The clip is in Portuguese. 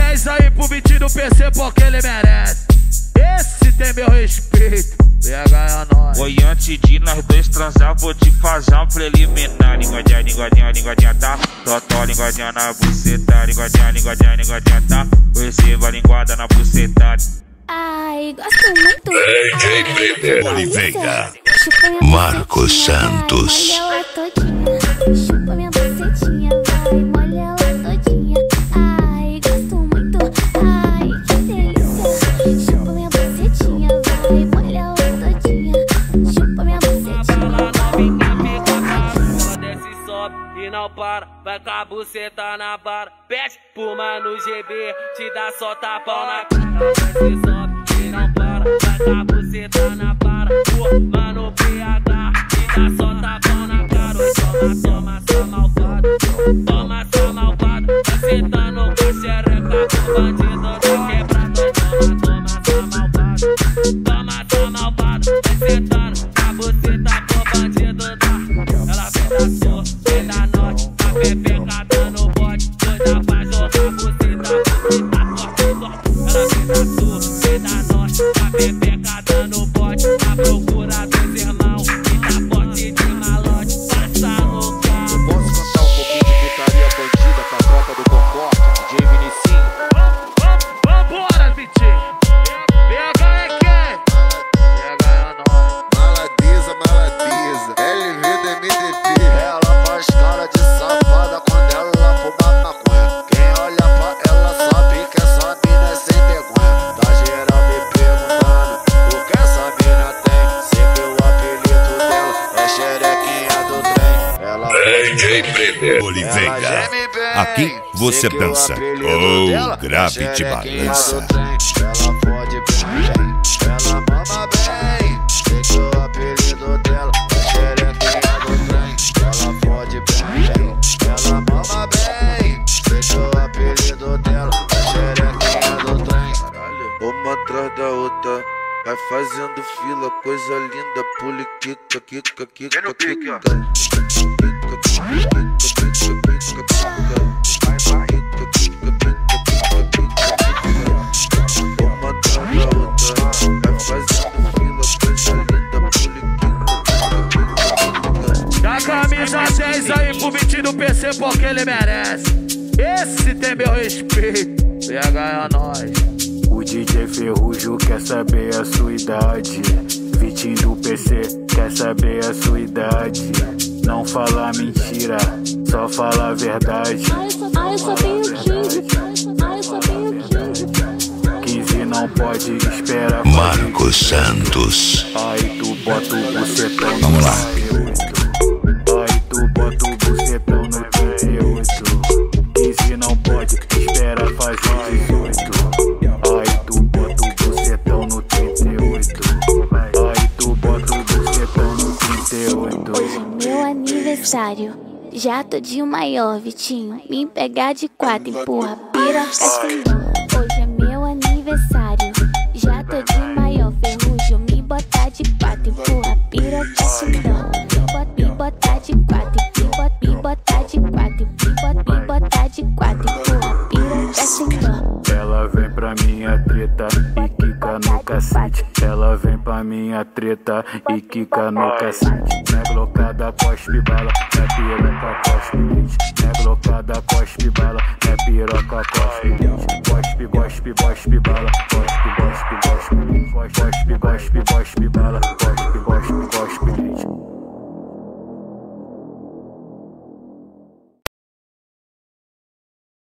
10 aí pro beat do PC porque ele merece. Esse tem meu respeito, PH é nóis. Oi, antes de nós dois transar, vou te fazer um preliminar. Linguadinha, linguadinha, linguadinha, tá? Totó, linguadinha na buceta. Linguadinha, linguadinha, linguadinha, tá? Receba a linguada na buceta. Ai, gosto muito. DJ Peter Oliveira, Marcos Santos. Molha ela todinha, chupa minha bucetinha, vai, molha ela todinha. Ai, gosto muito, ai, que delícia. Chupa minha bucetinha, vai, molha ela todinha. Chupa minha bucetinha. Ela novinha fica ela desce e sobe e não para. Vai com a buceta na vara. Pede pro mano GB, te dá só tapão na cara. Desce e sobe e não para. Vai com a buceta na vara. Pô, mano PH, te dá só tapão na cara. Toma, toma, sua malvada. Toma, sua malvada. Tá sentando com a xereca com bandido da quebrada. Toma, toma, sua malvada. Toma, sua malvada. Tá sentando com a buceta com bandido da. Ela vem da sul, vem da norte. A pepeca dando bote. Doida pra jogar buceta, buceta forte, forte. Ela vem da sul, vem da norte. A pepeca dando bote. A procura dos irmãos. E tá forte de malote. Passa no carro. Posso cantar um pouquinho de putaria bandida pra tropa do Concorde, DJ Vinicinho? Vambora, Vitinho. PH é quem? PH é nóis. Maladiza, maladiza, LV do MDP. Ela faz cara de safada quando ela fuma maconha. Quem olha pra ela sabe que essa mina é sem vergonha. Tá geral me perguntando o que essa mina tem. Sempre o apelido dela é xerequinha do trem. Ela DJ Peter Oliveira, geme bem. aqui você Sempre o dança apelido ou dela é grave te xerequinha balança. do trem. Ela pode bem, ela mama bem. Sei que o apelido dela é xerequinha do trem. Ela pode bem, ela mama bem. Sei que o apelido dela é xerequinha do trem. Uma atrás da outra, vai fazendo fila, coisa linda, pule, quica, quica, quica, quica. Uma atrás da outra, vai fazendo fila, coisa linda, pule, quica, quica. Dá camisa 10 aí pro beat do PC porque ele merece. Esse tem meu respeito, PH é nóis. O DJ Ferrugem quer saber a sua idade. Vitinho do PC quer saber a sua idade. Não fala mentira, só fala a verdade. Ai, eu só tenho 15. Ai, eu só tenho 15. 15 não pode esperar. Marcos Santos. Aí tu bota o bucetão no Vamos lá. 38. Aí tu bota o bucetão no 38. 15 não pode esperar fazer 18. Aí tu bota o bucetão no 38. Aí tu bota o bucetão no 38. Hoje é meu aniversário. Já tô de maior, Vitinho. Me pegar de 4, empurra, piroca sem dó. Hoje é meu aniversário. Já tô de maior, Ferrugem. Me botar de 4, empurra, piroca sem dó. Me botar de 4, me botar de 4, me botar de 4, empurra, piroca sem dó. Ela vem pra minha treta e quica no cacete. Ela vem pra minha treta e quica no cacete. Minha glocada cospe bala, minha piroca cospe leite. Minha glocada cospe bala, minha piroca cospe leite. Cospe, cospe, cospe bala, cospe, cospe, cospe leite. Cospe, cospe, cospe bala.